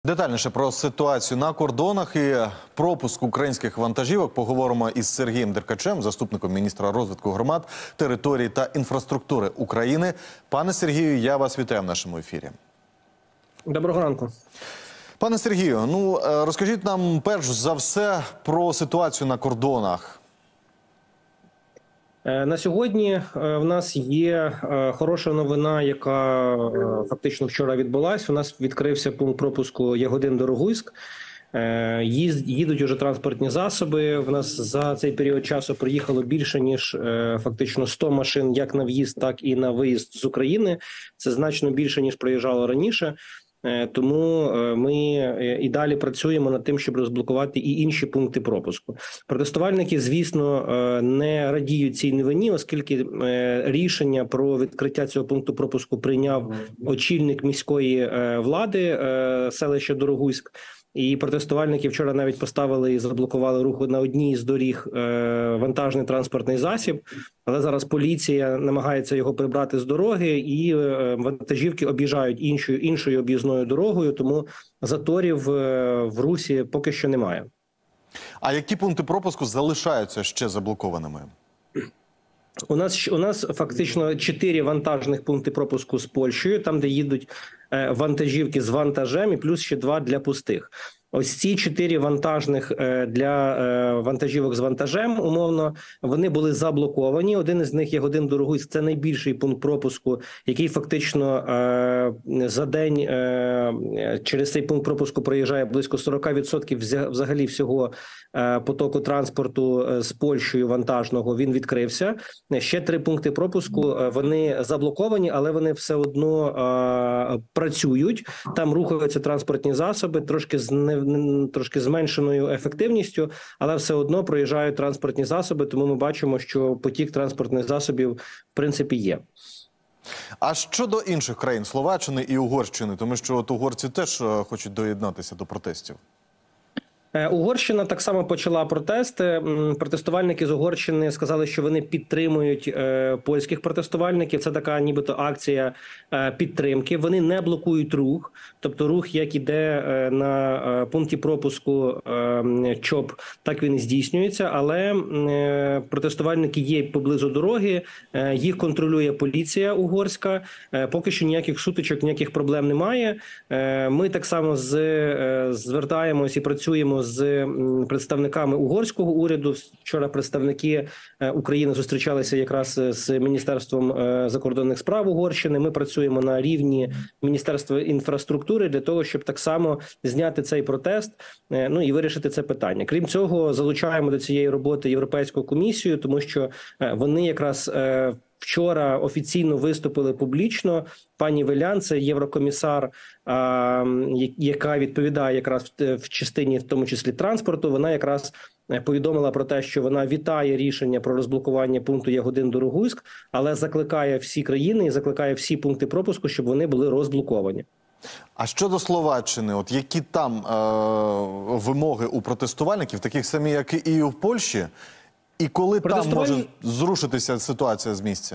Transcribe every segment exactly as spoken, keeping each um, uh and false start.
Детальніше про ситуацію на кордонах і пропуск українських вантажівок поговоримо із Сергієм Деркачем, заступником міністра розвитку громад, територій та інфраструктури України. Пане Сергію, я вас вітаю в нашому ефірі. Доброго ранку. Пане Сергію, ну розкажіть нам перш за все про ситуацію на кордонах. На сьогодні в нас є хороша новина, яка фактично вчора відбулась. У нас відкрився пункт пропуску Ягодин-Дорогуськ. Їдуть уже транспортні засоби. В нас за цей період часу приїхало більше, ніж фактично сто машин як на в'їзд, так і на виїзд з України. Це значно більше, ніж проїжджало раніше. Тому ми і далі працюємо над тим, щоб розблокувати і інші пункти пропуску. Протестувальники, звісно, не радіють цій новині, оскільки рішення про відкриття цього пункту пропуску прийняв очільник міської влади селища Дорогуськ. І протестувальники вчора навіть поставили і заблокували рух на одній з доріг е, вантажний транспортний засіб, але зараз поліція намагається його прибрати з дороги, і е, вантажівки об'їжджають іншою іншою об'їзною дорогою, тому заторів е, в русі поки що немає. А які пункти пропуску залишаються ще заблокованими? У нас у нас фактично чотири вантажних пункти пропуску з Польщею, там де їдуть вантажівки з вантажем, і плюс ще два для пустих. Ось ці чотири вантажних для вантажівок з вантажем, умовно, вони були заблоковані. Один із них, Ягодин-Дорогуськ, це найбільший пункт пропуску, який фактично за день через цей пункт пропуску проїжджає близько сорок відсотків взагалі всього потоку транспорту з Польщею вантажного. Він відкрився. Ще три пункти пропуску, вони заблоковані, але вони все одно працюють. Там рухаються транспортні засоби, трошки з не трошки зменшеною ефективністю, але все одно проїжджають транспортні засоби, тому ми бачимо, що потік транспортних засобів в принципі є. А щодо інших країн, Словаччини і Угорщини, тому що от угорці теж хочуть доєднатися до протестів? Угорщина так само почала протести. Протестувальники з Угорщини сказали, що вони підтримують е, польських протестувальників. Це така нібито акція е, підтримки. Вони не блокують рух. Тобто рух, як іде е, на е, пункті пропуску е, ЧОП, так він і здійснюється. Але е, протестувальники є поблизу дороги, е, їх контролює поліція угорська. Е, поки що ніяких сутичок, ніяких проблем немає. Е, ми так само з, е, звертаємось і працюємо з представниками угорського уряду. Вчора представники України зустрічалися якраз з Міністерством закордонних справ Угорщини. Ми працюємо на рівні Міністерства інфраструктури для того, щоб так само зняти цей протест, ну і вирішити це питання. Крім цього, залучаємо до цієї роботи Європейську комісію, тому що вони якраз вчора офіційно виступили публічно. Пані Велян, це єврокомісар, а, яка відповідає якраз в частині, в тому числі транспорту, вона якраз повідомила про те, що вона вітає рішення про розблокування пункту Ягодин-Дорогуськ, але закликає всі країни і закликає всі пункти пропуску, щоб вони були розблоковані. А щодо Словаччини, от які там е вимоги у протестувальників, таких самі, як і в Польщі, і коли там може зрушитися ситуація з місця?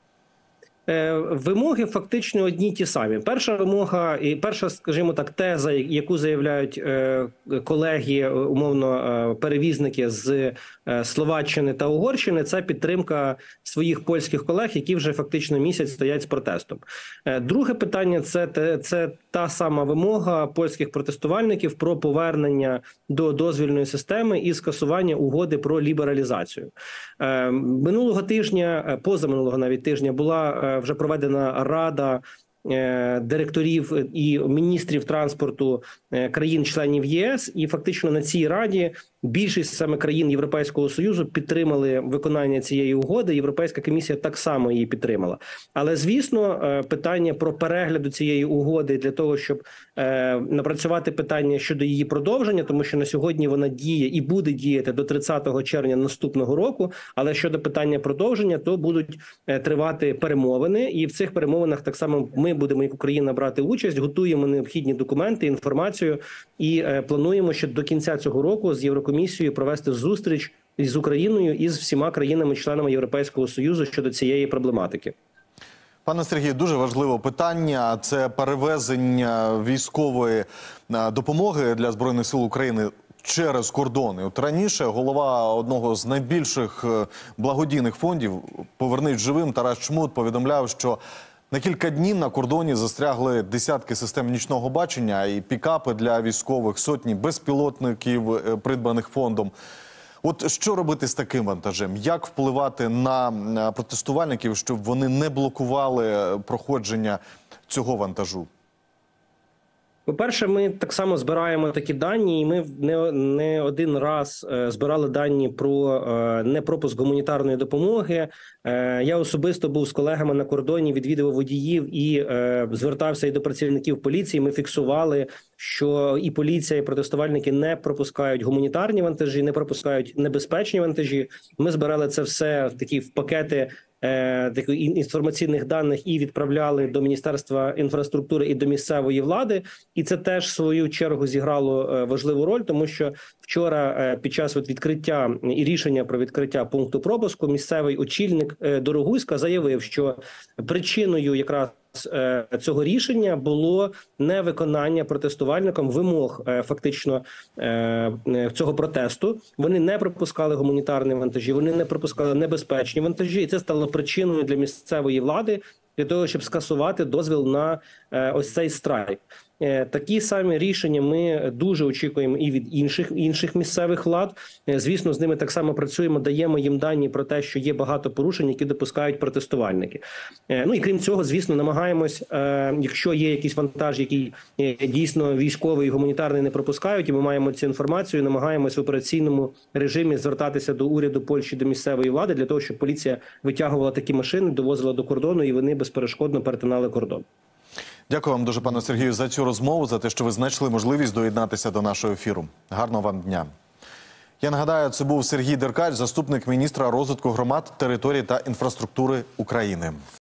Вимоги фактично одні й ті самі. Перша вимога і перша, скажімо так, теза, яку заявляють колеги, умовно, перевізники з Словаччини та Угорщини, це підтримка своїх польських колег, які вже фактично місяць стоять з протестом. Друге питання – це, це та сама вимога польських протестувальників про повернення до дозвільної системи і скасування угоди про лібералізацію. Минулого тижня, позаминулого навіть тижня, була вже проведена рада директорів і міністрів транспорту країн-членів ЄС, і фактично на цій раді більшість саме країн Європейського Союзу підтримали виконання цієї угоди. Європейська комісія так само її підтримала. Але, звісно, питання про перегляду цієї угоди для того, щоб напрацювати питання щодо її продовження, тому що на сьогодні вона діє і буде діяти до тридцятого червня наступного року, але щодо питання продовження, то будуть тривати перемовини, і в цих перемовинах так само ми будемо, як Україна, брати участь, готуємо необхідні документи, інформацію і плануємо, що до кінця цього року з Єврокомісією провести зустріч з Україною і з всіма країнами-членами Європейського Союзу щодо цієї проблематики. Пане Сергію, дуже важливе питання – це перевезення військової допомоги для Збройних сил України через кордони. От раніше голова одного з найбільших благодійних фондів «Повернись живим» Тарас Чмут повідомляв, що на кілька днів на кордоні застрягли десятки систем нічного бачення і пікапи для військових, сотні безпілотників, придбаних фондом. От що робити з таким вантажем? Як впливати на протестувальників, щоб вони не блокували проходження цього вантажу? По-перше, ми так само збираємо такі дані, і ми не, не один раз е, збирали дані про е, непропуск гуманітарної допомоги. Е, я особисто був з колегами на кордоні, відвідував водіїв і е, звертався і до працівників поліції. Ми фіксували, що і поліція, і протестувальники не пропускають гуманітарні вантажі, не пропускають небезпечні вантажі. Ми збирали це все в такі в пакети Е, таких інформаційних даних і відправляли до Міністерства інфраструктури і до місцевої влади. І це теж в свою чергу зіграло е, важливу роль, тому що вчора е, під час от відкриття і рішення про відкриття пункту пропуску місцевий очільник е, Дорогуська заявив, що причиною якраз цього рішення було невиконання протестувальникам вимог фактично цього протесту. Вони не пропускали гуманітарні вантажі, вони не пропускали небезпечні вантажі, і це стало причиною для місцевої влади для того, щоб скасувати дозвіл на ось цей страйк. Такі самі рішення ми дуже очікуємо і від інших інших місцевих влад. Звісно, з ними так само працюємо, даємо їм дані про те, що є багато порушень, які допускають протестувальники. Ну і крім цього, звісно, намагаємось, якщо є якийсь вантаж, який дійсно військовий і гуманітарний не пропускають, і ми маємо цю інформацію, намагаємось в операційному режимі звертатися до уряду Польщі, до місцевої влади, для того, щоб поліція витягувала такі машини, довозила до кордону, і вони безперешкодно перетинали кордон. Дякую вам дуже, пане Сергію, за цю розмову, за те, що ви знайшли можливість доєднатися до нашого ефіру. Гарного вам дня. Я нагадаю, це був Сергій Деркач, заступник міністра розвитку громад, територій та інфраструктури України.